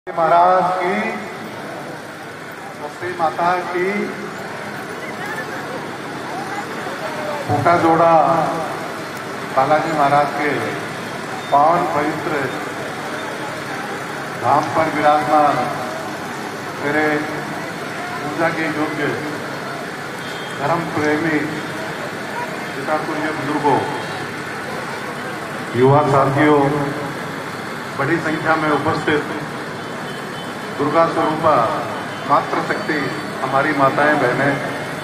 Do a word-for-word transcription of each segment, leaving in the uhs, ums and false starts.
महाराज की, श्री माता की, फूटा जोड़ा बालाजी महाराज के पावन पवित्र धाम पर विराजमान मेरे पूजा के योग्य धर्म प्रेमी पितापुर्य बुजुर्गों, युवा साथियों, बड़ी संख्या में उपस्थित दुर्गा स्वरूपा मातृशक्ति हमारी माताएं बहनें,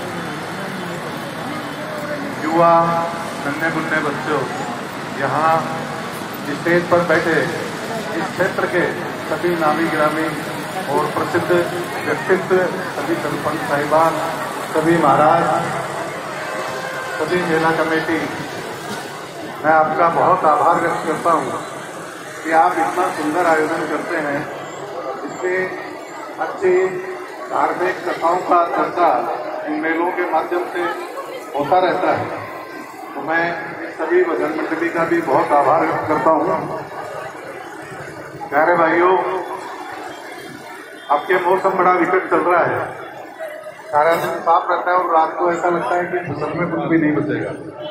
युवा नन्हे मुन्ने बच्चों, यहाँ स्टेज पर बैठे इस क्षेत्र के सभी नामी गिरामी और प्रसिद्ध व्यक्तित्व, सभी सरपंच साहिबान, सभी महाराज, सभी मेला कमेटी, मैं आपका बहुत आभार व्यक्त करता हूँ कि आप इतना सुंदर आयोजन करते हैं। इसमें अच्छी धार्मिक कथाओं का चर्चा इन मेलों के माध्यम से होता रहता है, तो मैं इस सभी भजन मंडली का भी बहुत आभार व्यक्त करता हूँ। प्यारे भाइयों, आपके मौसम बड़ा विकट चल रहा है, सारा दिन साफ रहता है और रात को ऐसा लगता है कि फसल में कुछ भी नहीं बचेगा।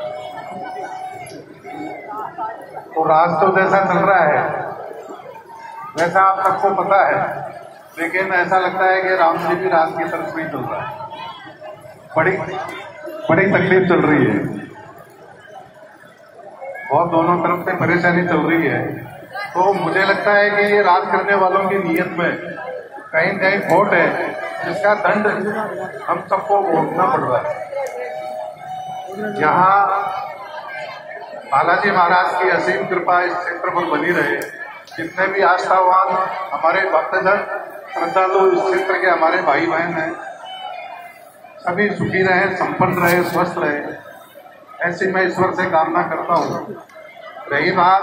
तो रात तो जैसा चल रहा है वैसा आप सबको पता है, लेकिन ऐसा लगता है कि राम जी भी रात की तरफ नहीं चल रहा है। बड़ी बड़ी तकलीफ चल रही है, बहुत दोनों तरफ से परेशानी चल रही है। तो मुझे लगता है कि ये रात करने वालों की नीयत में कहीं न कहीं खोट है, जिसका दंड हम सबको भोगना पड़ रहा है। यहाँ बालाजी महाराज की असीम कृपा इस क्षेत्र पर बनी रहे। जितने भी आस्थावान हमारे भक्तजन श्रद्धालु इस क्षेत्र के हमारे भाई बहन हैं, सभी सुखी रहे, संपन्न रहे, स्वस्थ रहे, ऐसी मैं ईश्वर से कामना करता हूँ। रही बात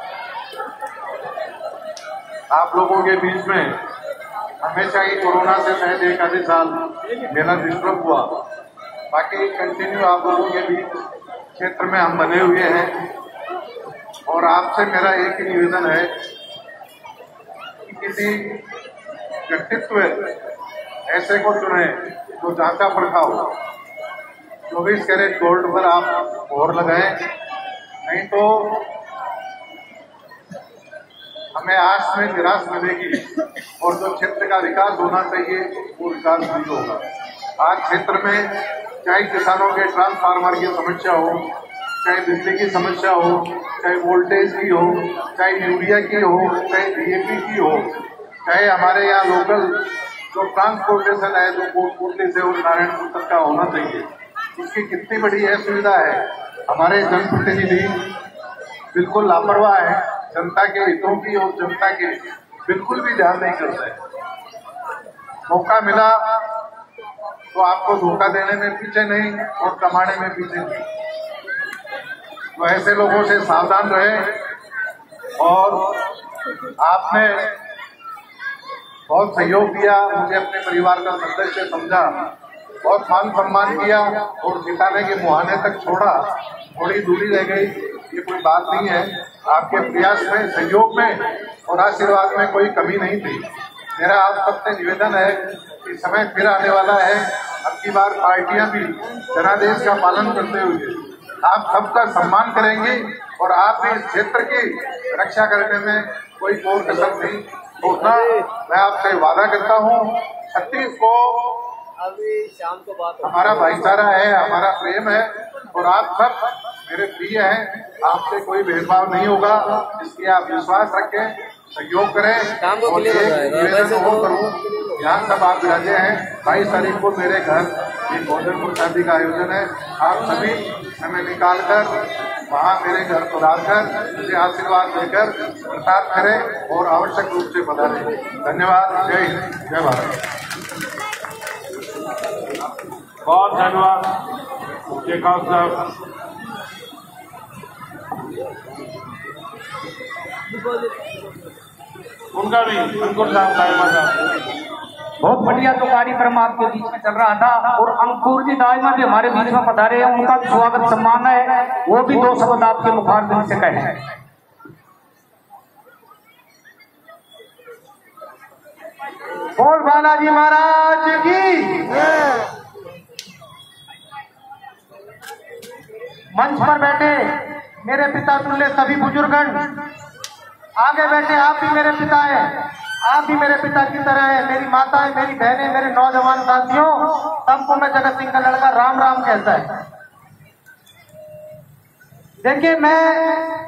आप लोगों के बीच में, हमेशा ही कोरोना से पहले एक आधे साल मेला डिस्टर्ब हुआ, बाकी कंटिन्यू आप लोगों के बीच क्षेत्र में हम बने हुए हैं। और आपसे मेरा एक ही निवेदन है कि किसी व्यक्तित्व ऐसे को चुने जो जांचा परखा हो, चौबीस कैरेट गोल्ड पर आप मोहर लगाएं, नहीं तो हमें आस में निराश मिलेगी और जो क्षेत्र का विकास होना चाहिए वो विकास नहीं होगा। आज क्षेत्र में चाहे किसानों के ट्रांसफार्मर की समस्या हो, चाहे बिजली की समस्या हो, चाहे वोल्टेज की हो, चाहे यूरिया की हो, चाहे डीएपी की हो, चाहे हमारे यहाँ लोकल जो ट्रांसपोर्टेशन है जो कोटपुतली से और नारायणपुर तक का होना चाहिए, उसकी कितनी बड़ी असुविधा है। हमारे जनप्रतिनिधि बिल्कुल लापरवाह है, जनता के हितों की और जनता के बिल्कुल भी ध्यान नहीं करते। मौका मिला तो आपको धोखा देने में पीछे नहीं और कमाने में पीछे नहीं। तो ऐसे लोगों से सावधान रहे। और आपने बहुत सहयोग दिया, मुझे अपने परिवार का सदस्य समझा, बहुत मान सम्मान किया और जिताने के मुहाने तक छोड़ा। थोड़ी दूरी रह गई, ये कोई बात नहीं है। आपके प्रयास में, सहयोग में और आशीर्वाद में कोई कमी नहीं थी। मेरा आप सबसे निवेदन है कि समय फिर आने वाला है, अब की बार पार्टियां भी जनादेश का पालन करते हुए आप सबका सम्मान करेंगे और आप भी इस क्षेत्र की रक्षा करने में कोई कोर कसर नहीं छोड़ना। मैं आपसे वादा करता हूँ, छत्तीस को अभी शाम को बात हमारा भाईचारा है, हमारा प्रेम है और आप सब मेरे प्रिय हैं, आपसे कोई भेदभाव नहीं होगा, इसलिए आप विश्वास रखें, सहयोग करें। और निवेदन और करूँ, यहाँ सब आप विराजे हैं। बाईस तारीख को मेरे घर एक भोजन शादी का आयोजन है, आप सभी समय निकालकर वहाँ मेरे घर पधारकर मुझे आशीर्वाद देकर प्रसाद करें और आवश्यक रूप से पधारें। धन्यवाद। जय हिंद, जय भारत। बहुत धन्यवाद शेखावत साहब। उनका भी अंकुर साहब साहब बहुत बढ़िया जो कार्यक्रम आपके बीच में चल रहा था और अंकुर जी दाइमा भी हमारे बीच में पधारे हैं, उनका भी स्वागत सम्मान है, वो भी दो शब्द आपके मुखारबिंद से कहें। बोल बालाजी महाराज की। मंच पर बैठे मेरे पिता तुल्य सभी बुजुर्गण, आगे बैठे आप भी मेरे पिता हैं, आप भी मेरे पिता की तरह है। मेरी माताएं, मेरी बहनें, मेरे नौजवान साथियों, सबको मैं जगत सिंह का लड़का राम राम कहता है। देखिए, मैं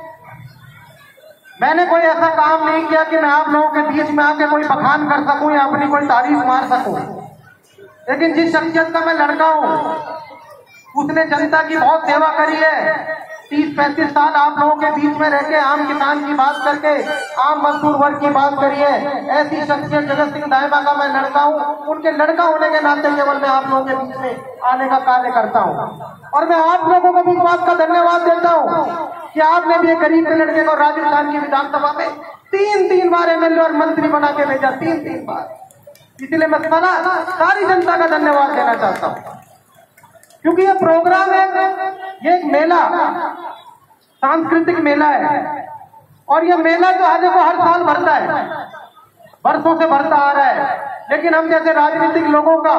मैंने कोई ऐसा काम नहीं किया कि मैं आप लोगों के बीच में आके कोई बखान कर सकूं या अपनी कोई तारीफ मार सकूं, लेकिन जिस शख्सियत का मैं लड़का हूं उसने जनता की बहुत सेवा करी है। तीस पैंतीस साल आप लोगों के बीच में रह के आम किसान की बात करके, आम मजदूर वर्ग की बात करी है। ऐसी शख्सियत जगत सिंह दाहिमा का मैं लड़का हूँ। उनके लड़का होने के नाते केवल मैं आप लोगों के बीच में आने का कार्य करता हूँ, और मैं आप लोगों को भी इस बात का धन्यवाद देता हूँ कि आपने भी एक गरीब के लड़के को राजस्थान की विधानसभा में तीन तीन बार एमएलए और मंत्री बना के भेजा, तीन तीन बार। इसलिए मैं सारा सारी जनता का धन्यवाद देना चाहता हूँ, क्योंकि ये प्रोग्राम है, ये एक मेला, सांस्कृतिक मेला है। और ये मेला जो है वो हर साल भरता है, वर्षों से भरता आ रहा है। लेकिन हम जैसे राजनीतिक लोगों का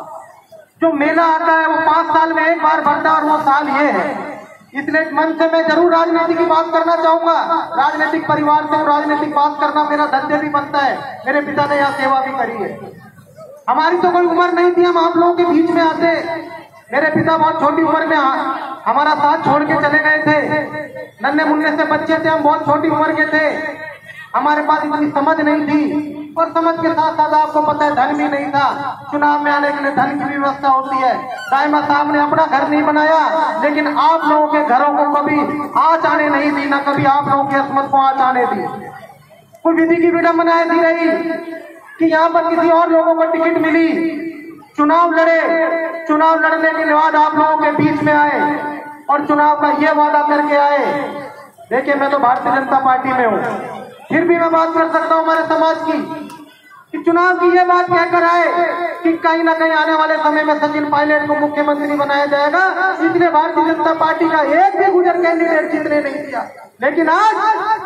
जो मेला आता है वो पांच साल में एक बार भरता है, और वो साल ये है। इसलिए इस मंच से मैं जरूर राजनीति की बात करना चाहूंगा। राजनीतिक परिवार से राजनीतिक बात करना मेरा धर्म भी बनता है। मेरे पिता ने यहाँ सेवा भी करी है। हमारी तो कोई उम्र नहीं थी, हम आप लोगों के बीच में आते। मेरे पिता बहुत छोटी उम्र में हमारा साथ छोड़ के चले गए थे। नन्हे मुन्ने से बच्चे थे हम, बहुत छोटी उम्र के थे। हमारे पास इतनी समझ नहीं थी, और समझ के साथ साथ आपको पता है धन भी नहीं था। चुनाव में आने के लिए धन की व्यवस्था होती है। दाहिमा साहब ने अपना घर नहीं बनाया, लेकिन आप लोगों के घरों को कभी आँच आने नहीं दी, ना कभी आप लोगों की अस्मत को आँच आने दी। कोई विधि की विडम्बना ऐसी रही कि यहाँ पर किसी और लोगों को टिकट मिली, चुनाव लड़े, चुनाव लड़ने के बाद आप लोगों के बीच में आए और चुनाव का ये वादा करके आए। देखिए, मैं तो भारतीय जनता पार्टी में हूँ, फिर भी मैं बात कर सकता हूँ हमारे समाज की, कि चुनाव की ये बात कहकर आए कि कहीं ना कहीं आने वाले समय में सचिन पायलट को मुख्यमंत्री बनाया जाएगा। इसलिए भारतीय जनता पार्टी का एक भी गुजर कैंडिडेट जीतने नहीं दिया। लेकिन आज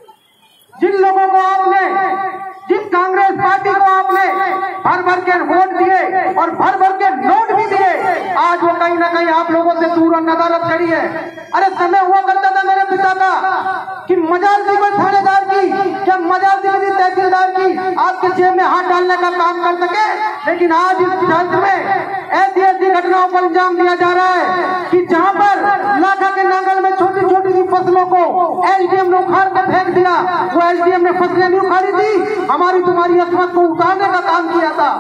जिन लोगों को आपने, जिस कांग्रेस पार्टी को आपने भर भर के वोट दिए और भर भर के नोट भी दिए, आज वो कहीं ना कहीं आप लोगों से दूर और नदारत करी है। अरे समय हुआ करता था मेरे पिता का कि मजाल थी कोई थानेदार की, क्या मजाल थी किसी तहसीलदार की आपके जेब में हाथ डालने का काम कर सके। लेकिन आज इस क्षेत्र में ऐसी ऐसी घटनाओं को अंजाम दिया जा रहा है कि जहाँ पर लाखा के नांगल में छोटी छोटी सी फसलों को एसडीएम ने उखाड़ कर फेंक दिया। वो एसडीएम ने फसलें नहीं उखाड़ी थी, हमारी तुम्हारी अस्मत को उतारने का काम किया था।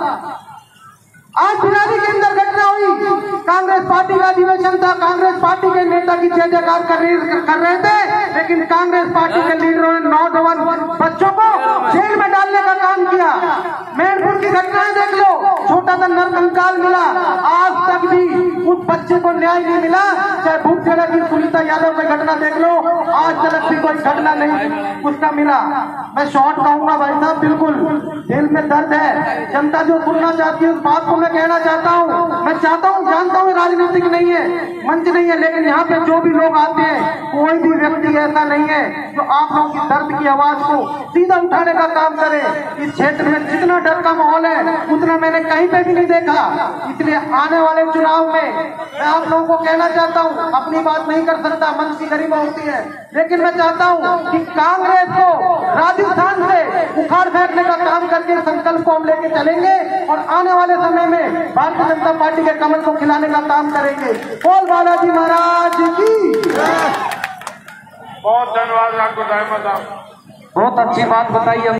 आज बिरारी के अंदर घटना हुई, कांग्रेस पार्टी का अधिवेशन था, कांग्रेस पार्टी के नेता की जय जयकार कर रहे थे, लेकिन कांग्रेस पार्टी के लीडरों ने नौजवान बच्चों को जेल में डालने का काम किया। मैनपुर की घटनाएं देख लो, छोटा सा नरकंकाल मिला, आज तक भी उस बच्चे को न्याय नहीं मिला। चाहे भूतखेड़ा की सुनीता यादव की घटना देख लो, आज तक भी कोई घटना नहीं उसका मिला। मैं शॉर्ट कहूंगा भाई साहब, बिल्कुल दिल में दर्द है। जनता जो सुनना चाहती है उस बात को मैं कहना चाहता हूँ। मैं चाहता हूँ, जानता हूँ राजनीतिक नहीं है, मंच नहीं है, लेकिन यहाँ पे जो भी लोग आते हैं कोई भी व्यक्ति ऐसा नहीं है जो आप लोगों की दर्द की आवाज को सीधा उठाने का काम करे। इस क्षेत्र में जितना डर का माहौल है उतना मैंने कहीं पे भी नहीं देखा। इसलिए आने वाले चुनाव में मैं आप लोगों को कहना चाहता हूँ, अपनी बात नहीं कर सकता, मंच की गरिमा होती है, लेकिन मैं चाहता हूँ कि कांग्रेस को राजस्थान से उखाड़ फेंकने का काम करके संकल्प को हम लेके चलेंगे और आने वाले समय में भारतीय जनता पार्टी के कमल को खिलाने का काम करेंगे। बोल बालाजी महाराज की। बहुत धन्यवाद आपको दाहिमा साहब, बहुत अच्छी बात बताई।